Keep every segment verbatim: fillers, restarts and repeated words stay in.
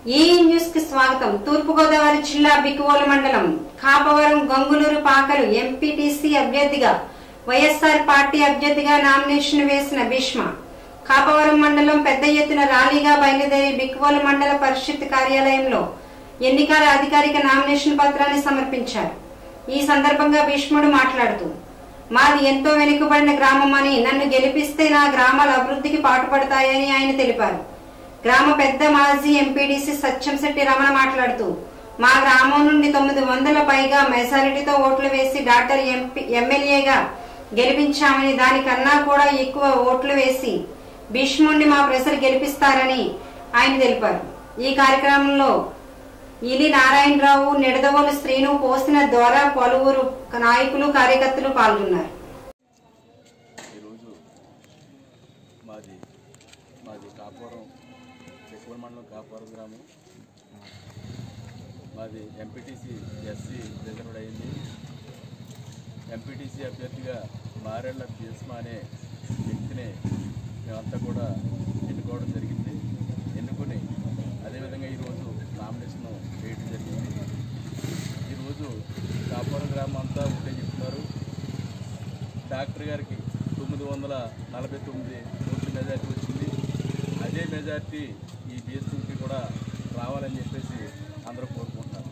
ఈ న్యూస్ కి స్వాగతం. తూర్పు గోదావరి జిల్లా బిక్కువోలు మండలం కాపవరం గంగులూరు పాకలు ఎంపీటీసీ అభ్యర్థిగా వైఎస్ఆర్ పార్టీ అభ్యర్థిగా నామినేషన్ వేసిన భీష్మ కాపవరం మండలం పెద్ద ఎత్తున ర్యాలీగా బయలుదేరి బిక్కువోలు మండల పరిషత్ కార్యాలయంలో ఎన్నికల అధికారిక నామినేషన్ పత్రాన్ని సమర్పించారు. ఈ సందర్భంగా భీష్ముడు మాట్లాడుతూ, మాది ఎంతో వెనుకబడిన గ్రామం అని, నన్ను గెలిపిస్తే నా గ్రామాల అభివృద్ధికి పాటుపడతాయని ఆయన తెలిపారు. గ్రామ పెద్ద మాజీ ఎంపీడీసీ సత్యంశెట్టి రమణ మాట్లాడుతూ, మా గ్రామం నుండి తొమ్మిది వందల పైగా మెజారిటీతో ఓట్లు వేసి డాక్టర్ ఎంపీ ఎమ్మెల్యేగా గెలిపించామని, దానికన్నా కూడా ఎక్కువ ఓట్లు వేసి భీష్ముడిని మా ప్రజలు గెలిపిస్తారని ఆయన తెలిపారు. ఈ కార్యక్రమంలో ఇలి నారాయణరావు, నిడదవోలు శ్రీను, పోసిన ద్వారా పలువురు నాయకులు కార్యకర్తలు పాల్గొన్నారు. మాది మాది కాపురం బిక్కువోలు మండలం కాపురం గ్రామం. మాది ఎంపీటీసీ ఎస్సీ రిజర్వ్డ్ అయింది. ఎంపీటీసీ అభ్యర్థిగా మారెళ్ల భీష్మ అనే వ్యక్తిని మేమంతా కూడా ఎన్నుకోవడం జరిగింది. ఎన్నుకొని అదేవిధంగా ఈరోజు నామినేషన్ వేయడం జరిగింది. ఈరోజు కాపురం గ్రామం అంతా ఉంటే చెప్తున్నారు. డాక్టర్ గారికి తొమ్మిది వందల నలభై తొమ్మిది ఓట్ల మెజార్టీ వచ్చింది. అదే మెజార్టీ ఈ బీఎస్పీకి కూడా రావాలని చెప్పేసి అందరూ కోరుకుంటున్నారు.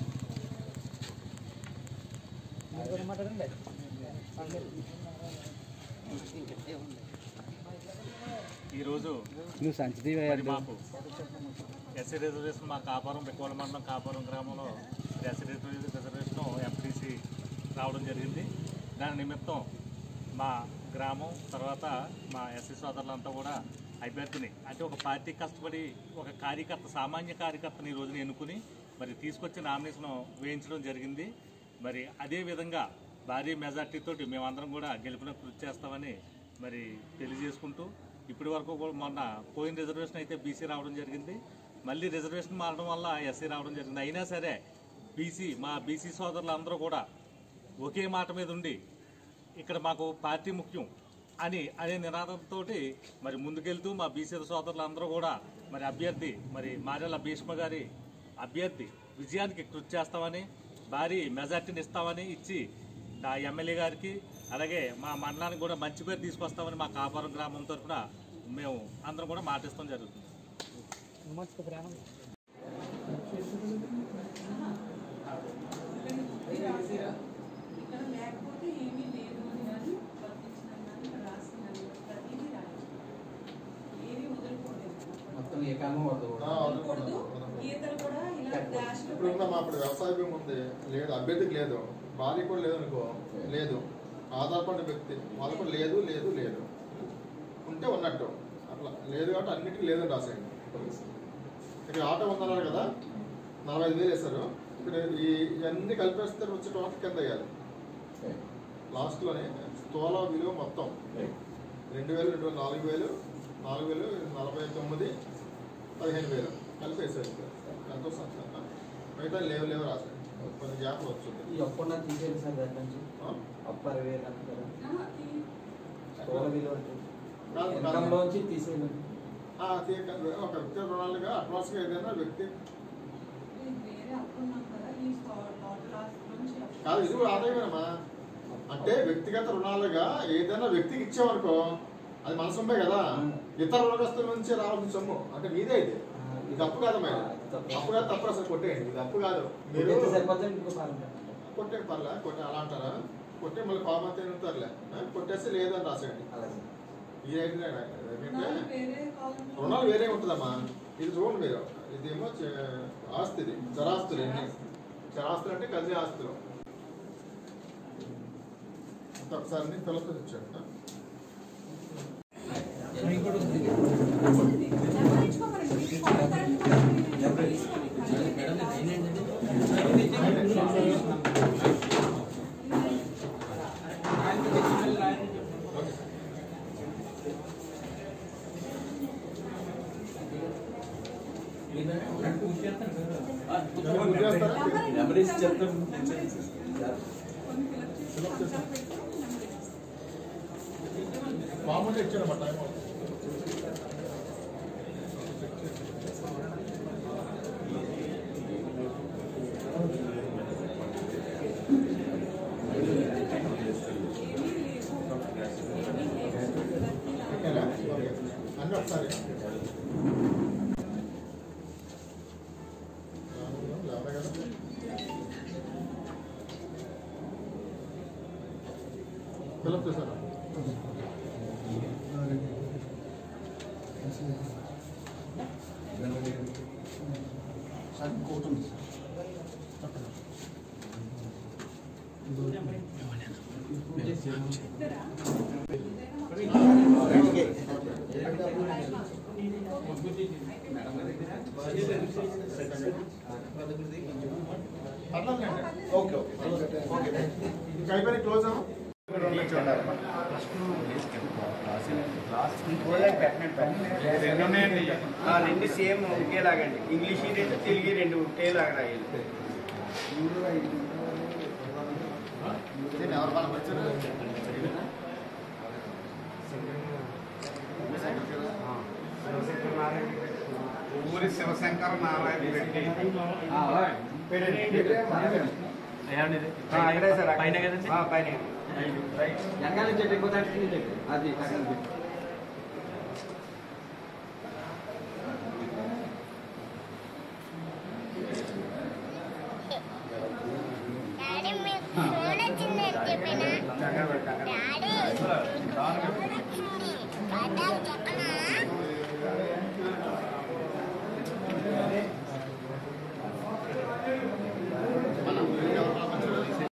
ఈరోజు మాకు ఎస్సీ రిజర్వేషన్ మా కాపురం బిక్కువోలు మండలం కాపురం గ్రామంలో ఎస్సీ రిజర్వేషన్ ఎంపీటీసీ రావడం జరిగింది. దాని నిమిత్తం మా గ్రామం తర్వాత మా ఎస్సీ సోదరులంతా కూడా అభ్యర్థిని అంటే ఒక పార్టీ కష్టపడి ఒక కార్యకర్త సామాన్య కార్యకర్తని ఈ రోజున ఎన్నుకుని మరి తీసుకొచ్చి నామినేషన్ వేయించడం జరిగింది. మరి అదేవిధంగా భారీ మెజార్టీతోటి మేమందరం కూడా గెలుపున కృషి చేస్తామని మరి తెలియజేసుకుంటూ, ఇప్పటి వరకు కూడా మొన్న పోయిన రిజర్వేషన్ అయితే బీసీ రావడం జరిగింది. మళ్ళీ రిజర్వేషన్ మారడం వల్ల ఎస్సీ రావడం జరిగింది. అయినా సరే బీసీ మా బీసీ సోదరులు అందరూ కూడా ఒకే మాట మీద ఉండి ఇక్కడ మాకు పార్టీ ముఖ్యం అని అనే నినాదంతో మరి ముందుకెళ్తూ మా బీసీ సోదరులు అందరూ కూడా మరి అభ్యర్థి మరి మారెళ్ల భీష్మ గారి అభ్యర్థి విజయానికి కృషి చేస్తామని, భారీ మెజార్టీని ఇస్తామని ఇచ్చి నా ఎమ్మెల్యే గారికి అలాగే మా మండలానికి కూడా మంచి పేరు తీసుకొస్తామని మా కాపురం గ్రామం తరఫున మేము అందరం కూడా మాటిస్తాం జరుగుతుంది. ఇప్పుడు అప్పుడు వ్యవసాయ భూమి ఉంది లేదు, అభ్యర్థికి లేదు, భార్య కూడా లేదు అనుకో, లేదు, ఆధారపడిన వ్యక్తి వాళ్ళకు కూడా లేదు లేదు లేదు ఉంటే ఉన్నట్టు అట్లా లేదు కాబట్టి అన్నిటికీ లేదని రాసేయండి. ఇక్కడ ఆటో ఉందన్నారు కదా, నలభై ఐదు వేలు వేస్తారు. ఇక్కడ ఈ ఇవన్నీ కలిపేస్తే వచ్చే టోటల్ కింద వేయాలి. లాస్ట్లోనే స్థూల విలువ మొత్తం రెండు వేలు రెండు వేలు నాలుగు వేలు నాలుగు వేలు నలభై తొమ్మిది పదిహేను వేలు కలిపి వేసేది. ఎంతో సంఖ్య మిగతా లేవు లేవు రాసాడు. కొన్ని గ్యాప్ వచ్చింది. ఒక వ్యక్తి రుణాలుగా అడ్వాన్స్గా ఏదైనా వ్యక్తి కాదు, ఇది కూడా ఆదాయమేనమ్మా. అంటే వ్యక్తిగత రుణాలుగా ఏదైనా వ్యక్తికి ఇచ్చామనుకో అది మన సొమ్మే కదా, ఇతర రుణగ్రస్తుల నుంచి రావాల్సిన సొమ్ము అంటే మీదే. ఇది ఇది అప్పు కాదమ్మా, అప్పు కాదు, తప్పు అసలు కొట్టేయండి. ఇది అప్పు కాదు, మీరు కొట్టే పర్లే కొట్టే అలా అంటారా, కొట్టే మళ్ళీ ఫామ్ అంతా తిరుగుతారులే, కొట్టేస్తే లేదని రాసేయండి. ఈ ఏంటంటే రుణాలు వేరే ఉంటుందమ్మా. ఇది చూడండి మీరు, ఇదేమో ఆస్తి, ఇది చరాస్తులు. ఎన్ని చరాస్తులు అంటే కదిలే ఆస్తులు. ఒకసారి పిల్లలతో వచ్చాడు. మామూలుగా ఇచ్చారన్నమాట. సరే ఫిలప్ చేశారా ఓకే ఓకే అయిపోయి క్లోజ్ అమ్మా రెండు సేమ్ ఒకేలాగండి. ఇంగ్లీష్ రెండు తెలుగు రెండు ఒకేలాగా రాయాలి. ఎవరు వాళ్ళకి వచ్చారు ఊరి శివశంకర నారాయణ రెడ్డి అక్కడే సార్ పైన కదండి పైన వెనకాల నుంచి అది డాడీ